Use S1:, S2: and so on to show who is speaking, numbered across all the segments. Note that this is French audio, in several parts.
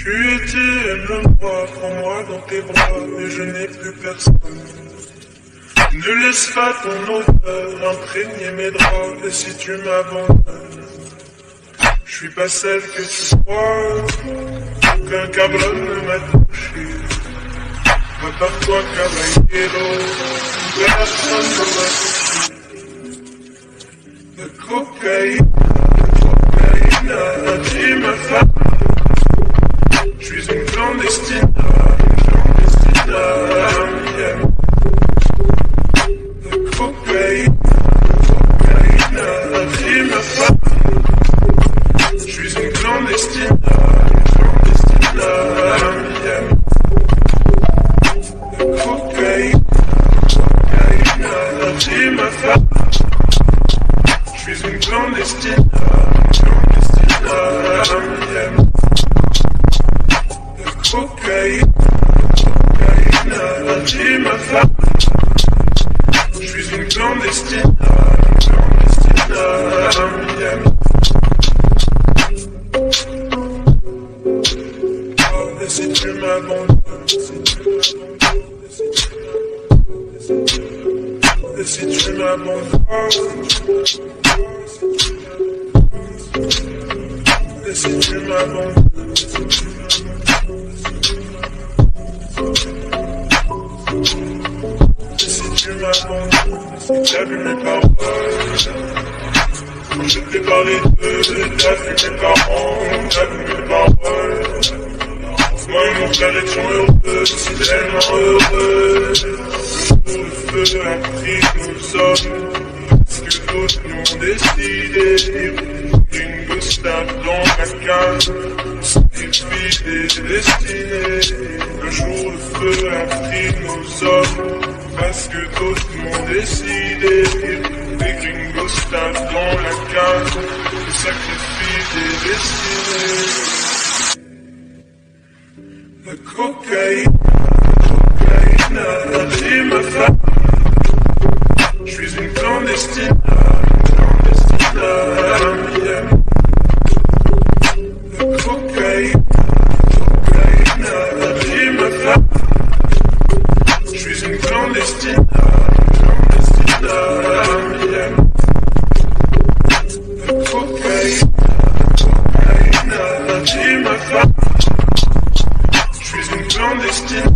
S1: Tu étais aime-moi, prends-moi dans tes bras, mais je n'ai plus personne. Ne laisse pas ton odeur imprégner mes draps, et si tu m'abandonnes, je suis pas celle que tu crois, aucun cabron ne m'a touché. À part toi, caballero, personne ne m'a touché. La cocaïne, tu ma femme. Je suis une clandestine, yeah. La cocaïne, tu ma femme. Je suis une clandestine, yeah. La cocaïne, tu ma femme. Je suis une clandestine, yeah. Cocaïne, tu ma femme. Je suis une clandestine, yeah. Oh, et si tu m'abandonnes, et si tu m'abandonnes, et si tu m'abandonnes. Si tu m'abandonnes, t'as vu mes paroles. Quand je t'ai parlé d'eux, t'as vu mes parents, t'as vu mes paroles. Moi et mon frère étions heureux, si tellement heureux. Le feu a pris nos hommes, parce que d'autres m'ont décidé. Une Gustave dans ma cage, une fille des destinées. Un jour le feu a pris nos hommes, parce que d'autres m'ont décidé. Des gringos tapent dans la cage, le sacrifice des destinées. La cocaïne, c'est ma femme. Je suis une clandestine, yeah. La cocaïne, c'est ma femme. Je suis une clandestine, yeah. La cocaïne, c'est ma femme. Je suis une clandestine,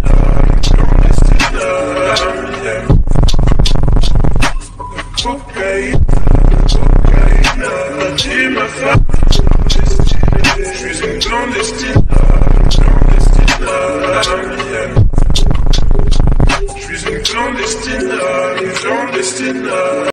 S1: yeah. La cocaïne, c'est ma femme. Je suis une clandestine, yeah. Je suis une clandestine,